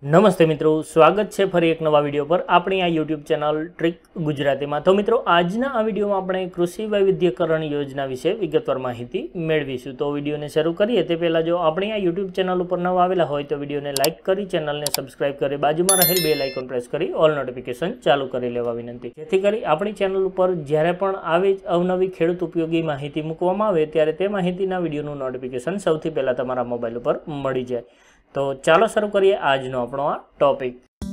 नमस्ते मित्रों, स्वागत है फरी एक नवा विडियो पर अपनी आ यूट्यूब चैनल ट्रिक गुजराती में। तो मित्रों, आजना आ विडियो में આપણે કૃષિ વૈવિધ્યકરણ યોજના વિશે વિગતવાર માહિતી મેળવીશું। તો વિડિયોને શરૂ કરીએ તે પહેલા જો આપણી આ यूट्यूब चैनल पर नवा आवेला હોય तो વિડિયોને લાઈક કરી, ચેનલને સબસ્ક્રાઇબ કરી, બાજુમાં રહેલ બેલ આઇકોન પ્રેસ કરી ઓલ નોટિફિકેશન ચાલુ કરી લેવા વિનંતી, જેથી કરી આપણી ચેનલ ઉપર જ્યારે પણ આવી અવનવી ખેડૂત ઉપયોગી માહિતી મૂકવામાં આવે ત્યારે તે માહિતીના વિડિયોનું નોટિફિકેશન સૌથી પહેલા તમારા મોબાઈલ ઉપર મળી જાય। तो चलो शुरू करिए आज नो अपनो आ टॉपिक।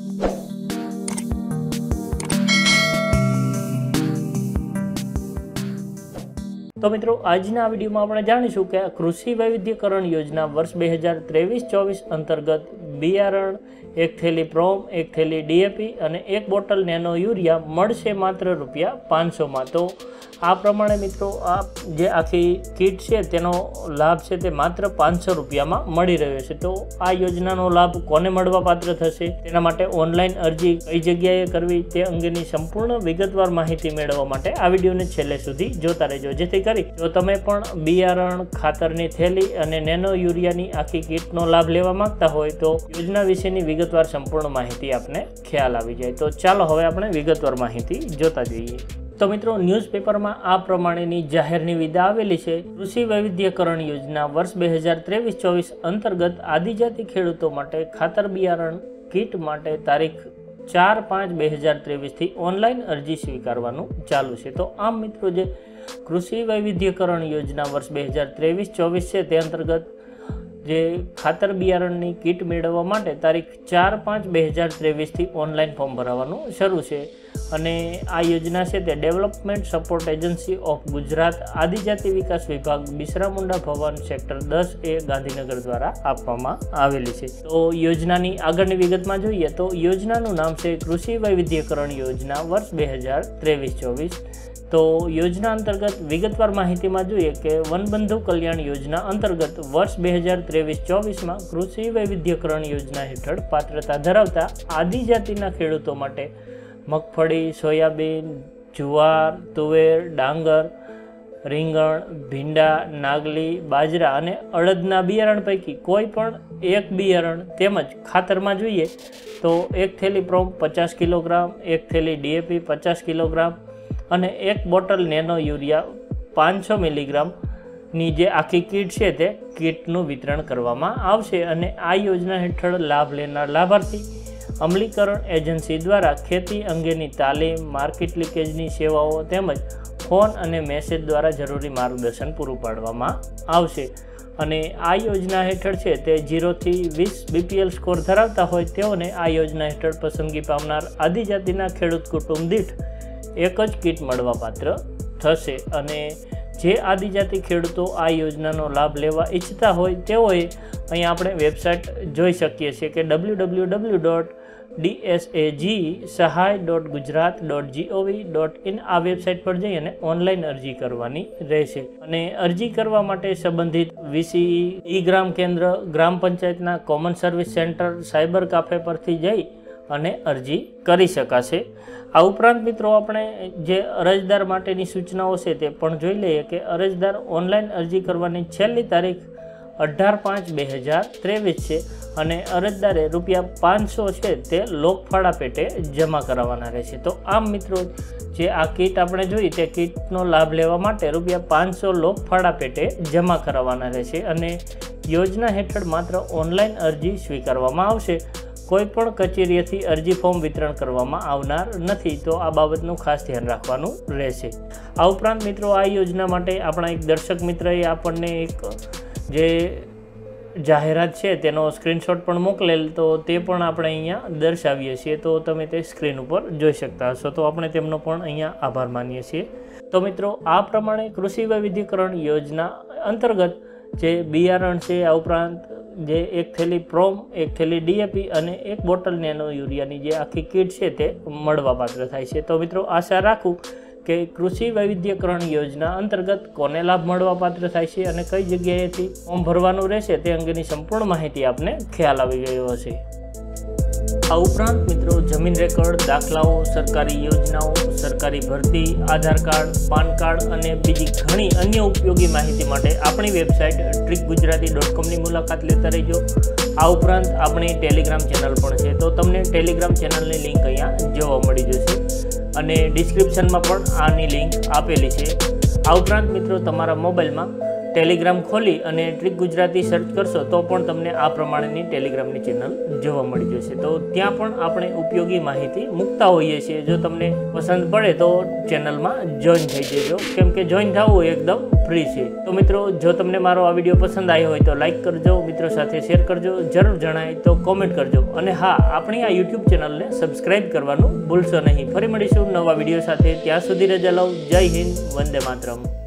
तो मित्रों, आजना विडियो में आपणे जाणीशुं के कृषि वैविध्यकरण योजना वर्ष 2023-24 अंतर्गत बियारण, एक थैली प्रोम, एक थैली डीएपी और एक बोटल नेनो यूरिया मळशे मात्र ₹500 में। तो आ प्रमाणे मित्रों आ जे आखी किट है तेनो लाभ है ते मात्र ₹500 में मळी रह्यो छे। तो आ योजनानो लाभ कोने मळवा पात्र थशे, तेना माटे ऑनलाइन अरजी कई जग्याए करवी ते अंगेनी संपूर्ण विगतवार माहिती मेळववा माटे आ विडियोने छेल्ले सुधी जोता रहेजो, जेथी करी जो तमे पण बियारण, खातरनी थैली अने नेनो यूरियानी आखी किटनो लाभ लेवा मांगता होय तो योजना विशेनी विगतवार संपूर्ण माहिती आपने ख्याल आवी जाय। तो चालो हवे आपणे विगतवार माहिती जोता जईए। तो मित्रों, न्यूज़पेपर में आ प्रमाणेनी जाहेरनी विदा आवेली छे। कृषि वैविध्यकरण योजना वर्ष 2023-24 अंतर्गत आदिजाति खेडूतो माटे खातर बियारण किट माटे तारीख 4/5/2023 थी ऑनलाइन अरजी स्वीकारवानुं चालू छे। तो आम मित्रों, जे कृषि वैविध्यकरण योजना वर्ष 2023-24 छे ते अंतर्गत जे खातर बियारणनी किट मेळववा माटे तारीख 4/5/2023 थी ऑनलाइन फॉर्म भरावानुं शरू छे। અને આ યોજના છે તે development support agency of Gujarat આદિજાતિ વિકાસ વિભાગ બિસરા મુંડા ભવન સેક્ટર 10A ગાંધીનગર દ્વારા આપવામાં આવેલી છે। તો યોજનાની આગળની વિગતમાં જોઈએ તો યોજનાનું નામ છે કૃષિ વૈવિધ્યકરણ યોજના વર્ષ 2023-24। तो योजना अंतर्गत विगतवार माहिती में જોઈએ કે વનબંધુ કલ્યાણ યોજના અંતર્ગત વર્ષ 2023-24 में કૃષિ વૈવિધ્યકરણ યોજના હેઠળ પાત્રતા ધરાવતા આદિજાતિના ખેડૂતો માટે મગફળી, સોયાબીન, જુવાર, તુવેર, ડાંગર, રીંગણ, ભીંડા, નાગલી, બાજરા અને અડદના બિયારણ પૈકી કોઈ પણ એક બિયારણ તેમજ ખાતરમાં જોઈએ તો એક થેલી પ્રોમ 50 કિલોગ્રામ, એક થેલી ડીએપી 50 કિલોગ્રામ અને એક બોટલ નેનો યુરિયા 500 મિલીગ્રામ ની જે આખી કીટ છે તે કીટનું વિતરણ કરવામાં આવશે। અને આ યોજના હેઠળ લાભ લેનાર લાભાર્થી અમલીકરણ એજન્સી દ્વારા ખેતી અંગેની તાલીમ, માર્કેટ લીકેજની સેવાઓ તેમજ ફોન અને મેસેજ દ્વારા જरूरी માર્ગદર્શન પૂરું પાડવામાં આવશે। અને આ યોજના હેઠળ છે તે 0 થી 20 BPL સ્કોર ધરાવતા હોય તેઓને આ યોજના હેઠળ પસંદગી પામનાર આદિજાતિના ખેડૂત કુટુંબ દીઠ एक ज किट मळवा पात्र थशे। अने जे आदिजाति खेडूतो आ योजनानो लाभ लेवा इच्छता होय तेओए अहीं आपणे वेबसाइट जोई शकीए छीए के www.dsagsahay.gujarat.gov.in आ वेबसाइट पर जई अने ऑनलाइन अरजी करवानी रहेशे। अने अरजी करवा माटे संबंधित VCE, ई-ग्राम केन्द्र, ग्राम पंचायतना common service centre, cyber cafe परथी जई અને અરજી કરી શકાશે। આ ઉપરાંત મિત્રો આપણે જે અરજદાર માટેની સૂચનાઓ છે તે પણ જોઈ લઈએ કે અરજદાર ઓનલાઈન અરજી કરવાની છેલ્લી તારીખ 18/5/2023 છે અને અરજદારે ₹500 છે તે લોકફાળા પેટે જમા કરાવવાના રહેશે। તો આમ મિત્રો, જે આ કીટ આપણે જોઈ તે કીટનો લાભ લેવા માટે ₹500 લોકફાળા પેટે જમા કરાવવાના રહેશે અને યોજના હેઠળ માત્ર ઓનલાઈન અરજી સ્વીકારવામાં આવશે। कोईपण कचेरीएथी अरजी फॉर्म वितरण करवामां आवनार नथी। तो आ बाबतनुं खास ध्यान राखवानुं रहेशे। आ उपरांत मित्रों, आ योजना माटे आपणा एक दर्शक मित्रए आपणने एक जे जाहेरात छे तेनो स्क्रीनशॉट पण मोकलेल, तो ते पण आपणे अहींया दर्शावीए छीए। तो तमे ते स्क्रीन पर जोई शकता हशो। तो आपणे तेमनो पण अहींया आभार मानीए छीए। तो मित्रों, आ प्रमाणे कृषि वैविध्यकरण योजना अंतर्गत जे बियारण छे, आ उपरांत जे एक थैली प्रोम, एक थैली डीएपी અને એક બોટલ નેનો યુરિયાની જે આખી કીટ છે તે મળવા પાત્ર થાય છે। તો મિત્રો, આશા રાખું કે કૃષિ વૈવિધ્યકરણ યોજના અંતર્ગત કોને લાભ મળવા પાત્ર થાય છે અને કઈ જગ્યાએથી ફોર્મ ભરવાનું રહેશે તે અંગેની સંપૂર્ણ માહિતી આપને ખ્યાલ આવી ગયો હશે। आ उपरांत मित्रों, जमीन रेकॉर्ड, दाखलाओ, सरकारी योजनाओं, सरकारी भर्ती, आधार कार्ड, पान कार्ड और बीजी घणी अन्य उपयोगी माहिती माटे अपनी वेबसाइट ट्रिकगुजराती.com ની મુલાકાત લેતા રહેજો। આ ઉપરાંત આપણી ટેલિગ્રામ ચેનલ પણ છે, તો તમને ટેલિગ્રામ ચેનલની લિંક અહીંયા જોવા મળી જશે અને ડિસ્ક્રિપ્શનમાં પણ આની લિંક આપેલી છે। આ ઉપરાંત મિત્રો તમારા મોબાઈલમાં ટેલિગ્રામ ખોલી અને ટ્રીક ગુજરાતી સર્ચ કરશો તો પણ તમને આ પ્રમાણેની ટેલિગ્રામની ચેનલ જોવા મળી જશે। તો ત્યાં પણ આપણે ઉપયોગી માહિતી મૂકતા હોઈએ છીએ। જો તમને પસંદ પડે તો ચેનલમાં જોઈન થઈ જજો, કેમ કે જોઈન થવું એકદમ ફ્રી છે। તો મિત્રો, જો તમને મારો આ વિડીયો પસંદ આવ્યો હોય તો લાઇક કરજો, મિત્રો સાથે શેર કરજો, જરૂર જણાય તો કોમેન્ટ કરજો અને હા, આપણી આ યુટ્યુબ ચેનલને સબસ્ક્રાઈબ કરવાનું ભૂલશો નહીં। ફરી મળીશું નવા વિડીયો સાથે, ત્યાં સુધી રજા લો। જય હિન્દ, વંદે માતરમ।